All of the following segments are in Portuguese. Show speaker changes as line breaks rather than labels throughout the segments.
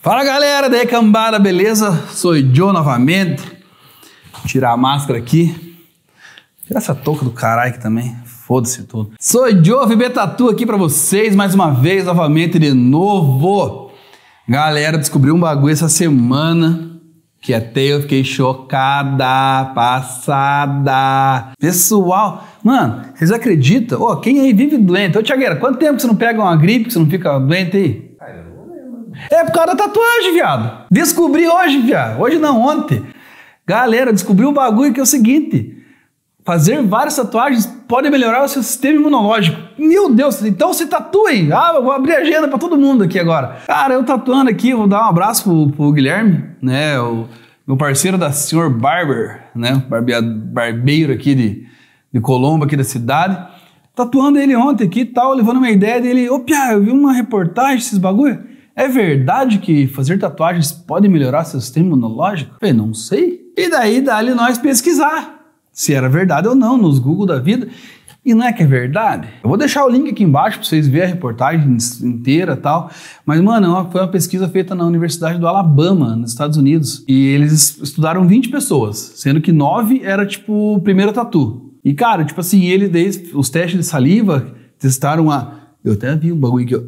Fala galera, daí cambada, beleza? Sou o Joe novamente. Vou tirar a máscara aqui. Tirar essa touca do caralho aqui também. Foda-se tudo. Sou o Joe, VB Tattoo aqui pra vocês mais uma vez, novamente, de novo. Galera, descobri um bagulho essa semana que até eu fiquei chocada, passada. Pessoal, mano, vocês acreditam? Ô, quem aí vive doente? Ô, Thiagueira, quanto tempo que você não pega uma gripe, que você não fica doente aí? É por causa da tatuagem, viado. Descobri hoje, viado. Hoje não, ontem. Galera, descobri um bagulho que é o seguinte. Fazer várias tatuagens pode melhorar o seu sistema imunológico. Meu Deus, então se tatuem. Ah, eu vou abrir a agenda pra todo mundo aqui agora. Cara, eu tatuando aqui, vou dar um abraço pro Guilherme, né? O meu parceiro da Sr. Barber, né? Barbeiro aqui de Colombo, aqui da cidade. Tatuando ele ontem aqui e tal, levando uma ideia dele. Ô, Pia, eu vi uma reportagem, esses bagulho. É verdade que fazer tatuagens pode melhorar seu sistema imunológico? Eu não sei. E daí dá-lhe nós pesquisar se era verdade ou não nos Google da vida. E não é que é verdade? Eu vou deixar o link aqui embaixo para vocês verem a reportagem inteira e tal. Mas, mano, foi uma pesquisa feita na Universidade do Alabama, nos Estados Unidos. E eles estudaram 20 pessoas, sendo que 9 era, tipo, o primeiro tatu. E, cara, tipo assim, os testes de saliva testaram eu até vi um bagulho aqui,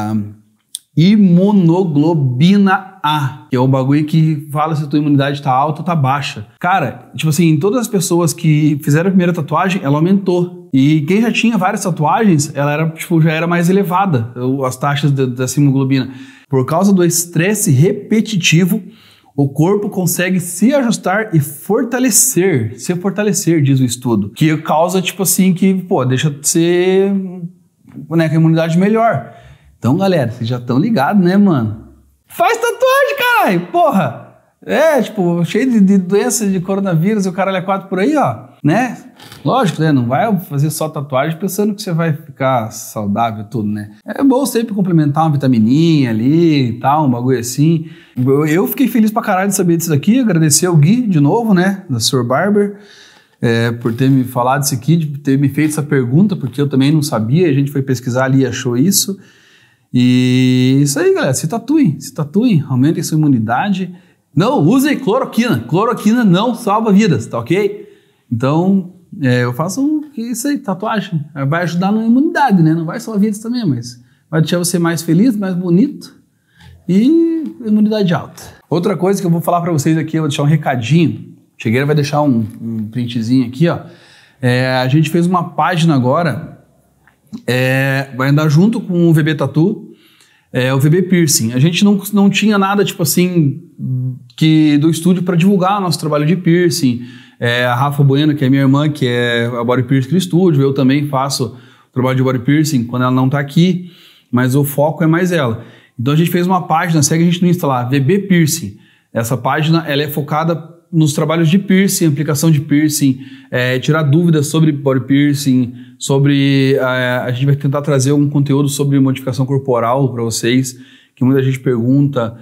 imunoglobina A, que é o bagulho que fala se a tua imunidade tá alta ou tá baixa. Cara, tipo assim, em todas as pessoas que fizeram a primeira tatuagem, ela aumentou. E quem já tinha várias tatuagens, ela era, tipo, já era mais elevada, as taxas dessa imunoglobina. Por causa do estresse repetitivo, o corpo consegue se ajustar e fortalecer, diz o estudo. Que causa, tipo assim, que, pô, deixa de ser, né, com a imunidade melhor. Então, galera, vocês já estão ligados, né, mano? Faz tatuagem, caralho! Porra! É, tipo, cheio de doença de coronavírus e o caralho é 4 por aí, ó. Né? Lógico, né? Não vai fazer só tatuagem pensando que você vai ficar saudável e tudo, né? É bom sempre complementar uma vitamininha ali e tal, um bagulho assim. Eu fiquei feliz pra caralho de saber disso daqui. Agradecer ao Gui, de novo, né? Da Sr. Barber. Por ter me falado disso aqui, de ter me feito essa pergunta, porque eu também não sabia. A gente foi pesquisar ali e achou isso. E isso aí, galera, se tatuem, aumentem sua imunidade. Não usem cloroquina não salva vidas, tá ok? Então, eu faço isso aí, tatuagem, vai ajudar na imunidade, né? Não vai salvar vidas também, mas vai deixar você mais feliz, mais bonito e imunidade alta. Outra coisa que eu vou falar pra vocês aqui, eu vou deixar um recadinho. Chegueira vai deixar um printzinho aqui, ó. A gente fez uma página agora. Vai andar junto com o VB Tattoo, o VB Piercing. A gente não tinha nada, tipo assim, do estúdio para divulgar o nosso trabalho de piercing. A Rafa Bueno, que é minha irmã, que é a Body Piercing do estúdio, eu também faço o trabalho de Body Piercing quando ela não tá aqui, mas o foco é mais ela. Então a gente fez uma página, segue a gente no Insta lá, VB Piercing. Essa página, ela é focada nos trabalhos de piercing, aplicação de piercing, tirar dúvidas sobre body piercing, a gente vai tentar trazer algum conteúdo sobre modificação corporal para vocês, que muita gente pergunta.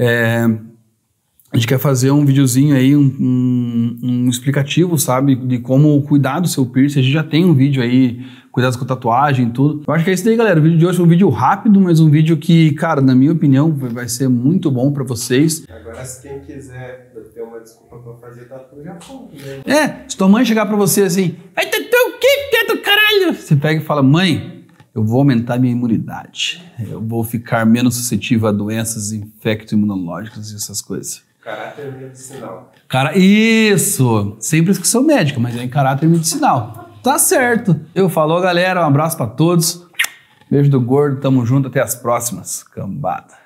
A gente quer fazer um videozinho aí, um explicativo, sabe, de como cuidar do seu piercing. A gente já tem um vídeo aí, cuidados com tatuagem e tudo. Eu acho que é isso daí, galera. O vídeo de hoje é um vídeo rápido, mas um vídeo que, cara, na minha opinião, vai ser muito bom pra vocês.
Agora, se quem quiser ter uma desculpa pra fazer tatu, já pode, né?
Se tua mãe chegar pra você assim, vai tatu o quê, teto caralho? Você pega e fala, mãe, eu vou aumentar minha imunidade. Eu vou ficar menos suscetível a doenças infecto-imunológicas e essas coisas.
Caráter medicinal.
Isso! Sempre que sou médico, mas é em caráter medicinal. Tá certo. Eu falou, galera. Um abraço pra todos. Beijo do gordo. Tamo junto. Até as próximas. Cambada.